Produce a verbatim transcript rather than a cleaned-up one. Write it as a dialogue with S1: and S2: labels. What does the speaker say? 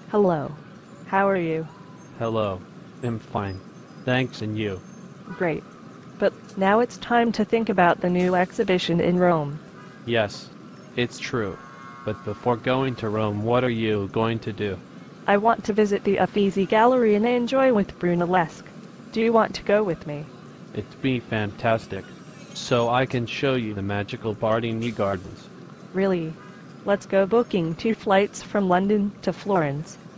S1: Hello. How are you?
S2: Hello. I'm fine. Thanks, and you?
S1: Great. But now it's time to think about the new exhibition in Rome.
S2: Yes, it's true. But before going to Rome, what are you going to do?
S1: I want to visit the Uffizi Gallery and enjoy with Brunellesque. Do you want to go with me?
S2: It'd be fantastic. So I can show you the magical Bardini Gardens.
S1: Really? Let's go. Booking two flights from London to Florence.